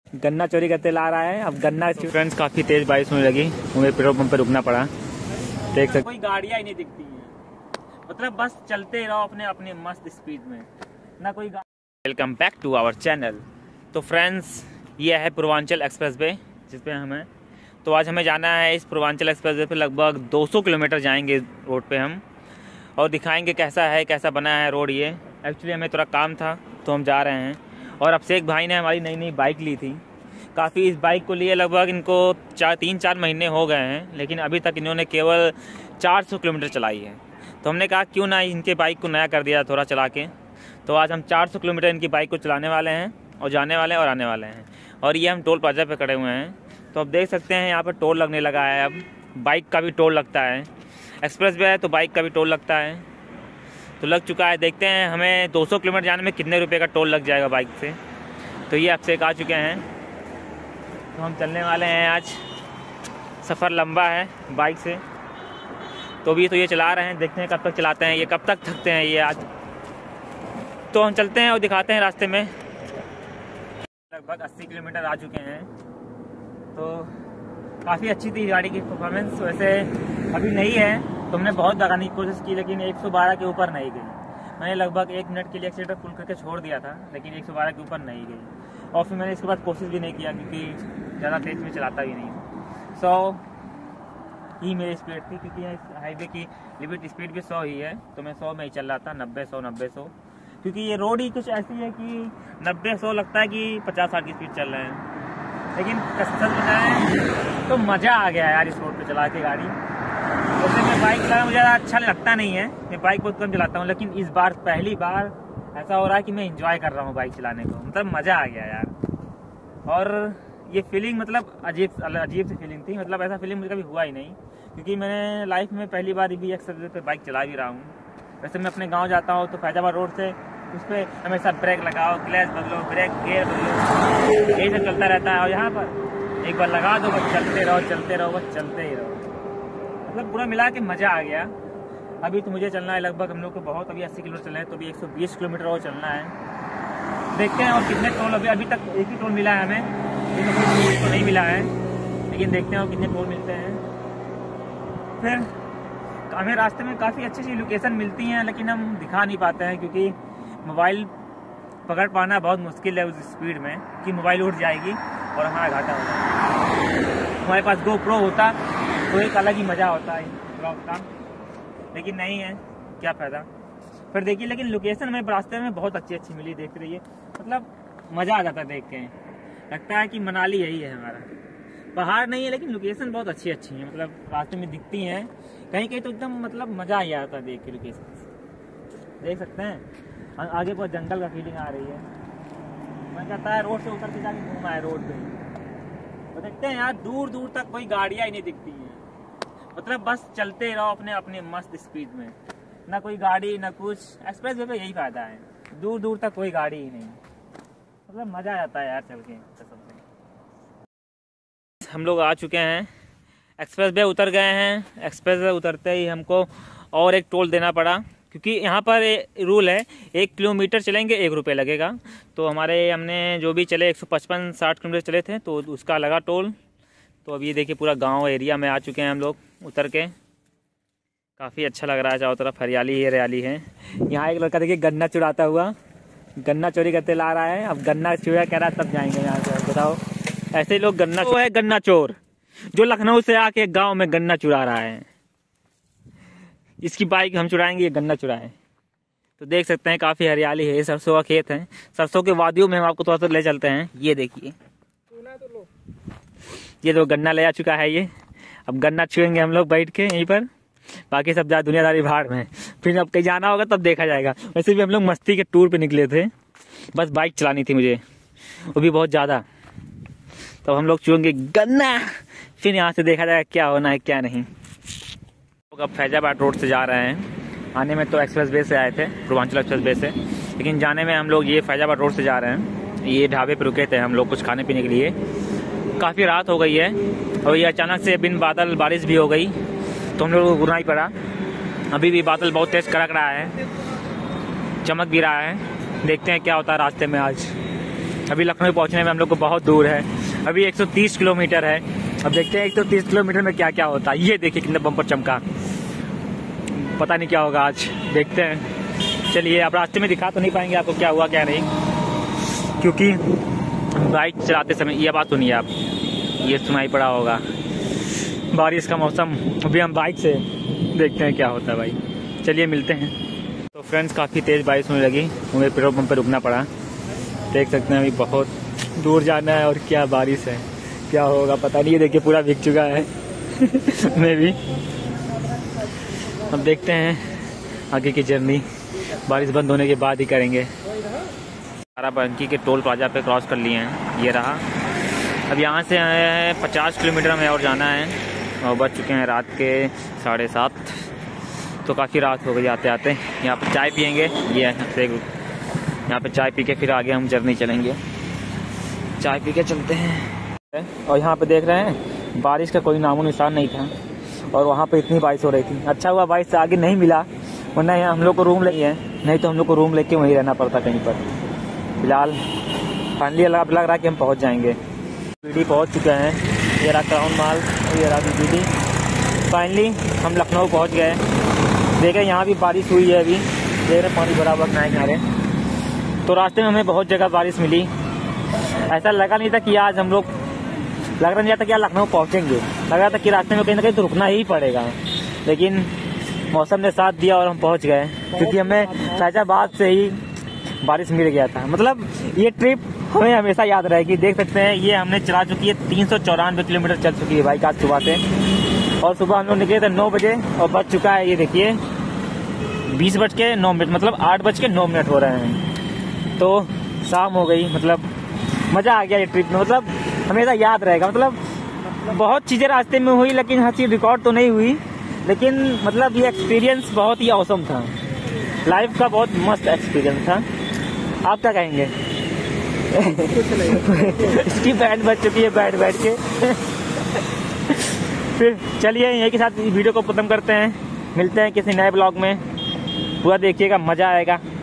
गन्ना चोरी करते ला रहा है। अब गन्ना फ्रेंड्स काफी तेज बारिश होने लगी, हमें पेट्रोल पंप पे रुकना पड़ा। देख सकते कोई गाड़ियां ही नहीं दिखती है, मतलब बस चलते रहो अपने अपने मस्त स्पीड में, ना कोई। Welcome back to our channel. तो फ्रेंड्स ये है पूर्वांचल एक्सप्रेस वे जिसपे हमें, तो आज हमें जाना है इस पूर्वांचल एक्सप्रेस वे पे लगभग 200 किलोमीटर जाएंगे रोड पे हम, और दिखाएंगे कैसा है, कैसा बना है रोड। ये एक्चुअली हमें थोड़ा काम था तो हम जा रहे हैं। और अब से एक भाई ने हमारी नई नई बाइक ली थी, काफ़ी इस बाइक को लिए लगभग इनको 3-4 महीने हो गए हैं, लेकिन अभी तक इन्होंने केवल 400 किलोमीटर चलाई है। तो हमने कहा क्यों ना इनके बाइक को नया कर दिया थोड़ा चला के। तो आज हम 400 किलोमीटर इनकी बाइक को चलाने वाले हैं, और जाने वाले हैं और आने वाले हैं। और ये हम टोल प्लाजा पे खड़े हुए हैं, तो अब देख सकते हैं यहाँ पर टोल लगने लगा है। अब बाइक का भी टोल लगता है, एक्सप्रेस वे है तो बाइक का भी टोल लगता है, तो लग चुका है। देखते हैं हमें 200 किलोमीटर जाने में कितने रुपए का टोल लग जाएगा बाइक से। तो ये अब से आ चुके हैं, तो हम चलने वाले हैं। आज सफ़र लंबा है बाइक से, तो भी तो ये चला रहे हैं, देखते हैं कब तक चलाते हैं, ये कब तक थकते हैं ये आज। तो हम चलते हैं और दिखाते हैं रास्ते में। लगभग 80 किलोमीटर आ चुके हैं, तो काफ़ी अच्छी थी गाड़ी की परफॉर्मेंस। वैसे अभी नहीं है तो हमने बहुत दगाने की कोशिश की, लेकिन 112 के ऊपर नहीं गई। मैंने लगभग 1 मिनट के लिए एक्सीलेटर फुल करके छोड़ दिया था, लेकिन 112 के ऊपर नहीं गई। और फिर मैंने इसके बाद कोशिश भी नहीं किया, क्योंकि ज़्यादा तेज़ में चलाता भी नहीं हूँ। 100 ही मेरी स्पीड थी, क्योंकि यहाँ हाईवे की लिमिट स्पीड भी 100 ही है, तो मैं 100 में ही चल रहा था। 90-100 क्योंकि ये रोड ही कुछ ऐसी है कि 90-100 लगता है कि 50-60 की स्पीड चल रहे हैं। लेकिन सच बताएं तो मज़ा आ गया यार इस रोड पे चला के गाड़ी। वैसे मैं बाइक चलाना मुझे ज़्यादा अच्छा लगता नहीं है, मैं बाइक बहुत कम चलाता हूँ, लेकिन इस बार पहली बार ऐसा हो रहा है कि मैं इंजॉय कर रहा हूँ बाइक चलाने को। मतलब मज़ा आ गया यार। और ये फीलिंग मतलब अजीब सी फीलिंग थी, मतलब ऐसा फीलिंग मुझे कभी हुआ ही नहीं, क्योंकि मैंने लाइफ में पहली बार भी एक्सप्रेस पे बाइक चला भी रहा हूँ। वैसे मैं अपने गाँव जाता हूँ तो फैजाबाद रोड से उस पर हमेशा ब्रेक लगाओ, क्लच बदलो, ब्रेक गियर बदलो, यही सब चलता रहता है। और यहाँ पर एक बार लगा दो बस चलते रहो बस चलते ही रहो, मतलब पूरा मिला के मज़ा आ गया। अभी तो मुझे चलना है लगभग, हम लोग को बहुत अभी 80 किलोमीटर चले हैं, तो अभी 120 किलोमीटर और चलना है। देखते हैं और कितने टोल, अभी तक एक ही टोल मिला है हमें, लेकिन कोई तो नहीं मिला है, लेकिन देखते हैं और कितने टोल मिलते हैं। फिर हमें रास्ते में काफ़ी अच्छी अच्छी लोकेशन मिलती हैं, लेकिन हम दिखा नहीं पाते हैं, क्योंकि मोबाइल पकड़ पाना बहुत मुश्किल है उस स्पीड में कि मोबाइल उठ जाएगी और हमारा घाटा हो जाएगा। हमारे पास GoPro होता तो एक अलग ही मज़ा होता है ब्लॉग का, लेकिन नहीं है, क्या फ़ायदा। फिर देखिए, लेकिन लोकेशन हमें रास्ते में बहुत अच्छी अच्छी मिली, देखते रहिए, मतलब मज़ा आ जाता है देख के। लगता है कि मनाली यही है हमारा। पहाड़ नहीं है, लेकिन लोकेशन बहुत अच्छी अच्छी हैं, मतलब रास्ते में दिखती हैं कहीं कहीं तो एकदम मतलब मज़ा ही आता है देख के। लोकेशन देख सकते हैं, आगे बहुत जंगल का फीलिंग आ रही है। मैं कहता है रोड से उतर के जाके घूमा है रोड पे, तो देखते हैं यार दूर दूर तक कोई गाड़ियाँ ही नहीं दिखती हैं, मतलब बस चलते रहो अपने अपने मस्त स्पीड में, ना कोई गाड़ी ना कुछ। एक्सप्रेस वे पे यही फायदा है, दूर दूर तक कोई गाड़ी ही नहीं, मतलब मज़ा आ जाता है यार चल के। हम लोग आ चुके हैं, एक्सप्रेस वे उतर गए हैं। एक्सप्रेस वे उतरते ही हमको और एक टोल देना पड़ा, क्योंकि यहाँ पर रूल है 1 किलोमीटर चलेंगे 1 रुपये लगेगा। तो हमने जो भी चले 155-60 किलोमीटर चले थे, तो उसका लगा टोल। तो अब ये देखिए पूरा गांव एरिया में आ चुके हैं हम लोग उतर के, काफ़ी अच्छा लग रहा है, चारों तरफ हरियाली ही हरियाली है। यहाँ एक लड़का देखिए गन्ना चुराता हुआ, गन्ना चोरी करते ला रहा है। अब गन्ना चुरा कह रहा है तब जाएंगे यहाँ से, बताओ। ऐसे ही लोग गन्ना है गन्ना चोर, जो लखनऊ से आके गाँव में गन्ना चुरा रहा है। इसकी बाइक हम चुराएंगे, ये गन्ना चुराए। तो देख सकते हैं काफ़ी हरियाली है, सरसों का खेत है, सरसों के वादियों में हम आपको थोड़ा सा ले चलते हैं। ये देखिए, ये तो गन्ना ले आ चुका है ये। अब गन्ना छुएंगे हम लोग बैठ के यहीं पर, बाकी सब दुनियादारी भाड़ में, फिर अब कहीं जाना होगा तब देखा जाएगा। वैसे भी हम लोग मस्ती के टूर पे निकले थे, बस बाइक चलानी थी मुझे, वो भी बहुत ज़्यादा। तो हम लोग छुएंगे गन्ना, फिर यहाँ से देखा जाएगा क्या होना है क्या नहीं। अब फैजाबाद रोड से जा रहे हैं, आने में तो एक्सप्रेस वे से आए थे, पूर्वांचल एक्सप्रेस वे से, लेकिन जाने में हम लोग ये फैजाबाद रोड से जा रहे हैं। ये ढाबे पे रुके थे हम लोग कुछ खाने पीने के लिए। काफ़ी रात हो गई है और ये अचानक से बिन बादल बारिश भी हो गई, तो हम लोग को रुकना ही पड़ा। अभी भी बादल बहुत तेज़ कड़क रहा है, चमक भी रहा है, देखते हैं क्या होता है रास्ते में आज। अभी लखनऊ पहुंचने में हम लोग को बहुत दूर है, अभी 130 किलोमीटर है। अब देखते हैं 130 किलोमीटर में क्या क्या होता है। ये देखिए कितना बम्पर चमका, पता नहीं क्या होगा आज, देखते हैं। चलिए, आप रास्ते में दिखा तो नहीं पाएंगे आपको क्या हुआ क्या नहीं, क्योंकि बाइक चलाते समय ये बात सुनिए आप, ये सुनाई पड़ा होगा बारिश का मौसम। अभी हम बाइक से देखते हैं क्या होता है भाई, चलिए मिलते हैं। तो फ्रेंड्स, काफ़ी तेज़ बारिश होने लगी, हमें पेट्रोल पंप पर रुकना पड़ा। देख सकते हैं अभी बहुत दूर जाना है और क्या बारिश है, क्या होगा पता नहीं। ये देखिए पूरा भीग चुका है मैं भी। अब देखते हैं आगे की जर्नी, बारिश बंद होने के बाद ही करेंगे। बाराबंकी के टोल प्लाजा पे क्रॉस कर लिए हैं, ये रहा। अब यहाँ से 50 किलोमीटर हमें और जाना है और बज चुके हैं रात के 7:30, तो काफ़ी रात हो गई आते आते। यहाँ पे चाय पियेंगे, ये यहाँ पे चाय पी के फिर आगे हम जर्नी चलेंगे। चाय पी के चलते हैं। और यहाँ पे देख रहे हैं बारिश का कोई नामो निशान नहीं था और वहाँ पे इतनी बारिश हो रही थी। अच्छा हुआ बारिश से आगे नहीं मिला, वरना यहाँ हम लोग को रूम लेके हैं, नहीं तो हम लोग को रूम लेके वहीं रहना पड़ता कहीं पर। फिलहाल फाइनली लग रहा है कि हम पहुँच जाएंगे। बीडी पहुँच चुके हैं, ये रहा क्राउन मॉल, ये रहा बीडी। फाइनली हम लखनऊ पहुँच गए। देखें यहाँ भी बारिश हुई है, अभी देख रहे पानी भरा हुआ किनारे। तो रास्ते में हमें बहुत जगह बारिश मिली। ऐसा लगा नहीं था कि आज हम लोग, लग रहा नहीं था कि आज लखनऊ पहुँचेंगे, लग रहा था कि रास्ते में कहीं ना कहीं तो रुकना ही पड़ेगा, लेकिन मौसम ने साथ दिया और हम पहुँच गए, क्योंकि हमें फैजाबाद से ही बारिश मिल गया था। मतलब ये ट्रिप हमें हमेशा याद रहेगी। देख सकते हैं ये हमने चला चुकी है 394 किलोमीटर चल चुकी है बाइक आज सुबह से, और सुबह हम लोग निकले थे 9 बजे और बज चुका है ये देखिए 20:09, मतलब 8:09 हो रहे हैं। तो शाम हो गई, मतलब मज़ा आ गया ये ट्रिप में, मतलब हमेशा याद रहेगा। मतलब बहुत चीज़ें रास्ते में हुई, लेकिन हर चीज़ रिकॉर्ड तो नहीं हुई, लेकिन मतलब ये एक्सपीरियंस बहुत ही ऑसम था, लाइफ का बहुत मस्त एक्सपीरियंस था। आप क्या कहेंगे? इसकी बैंड बज चुकी है बैठ के। फिर चलिए यही के साथ वीडियो को खत्म करते हैं, मिलते हैं किसी नए ब्लॉग में। पूरा देखिएगा, मज़ा आएगा।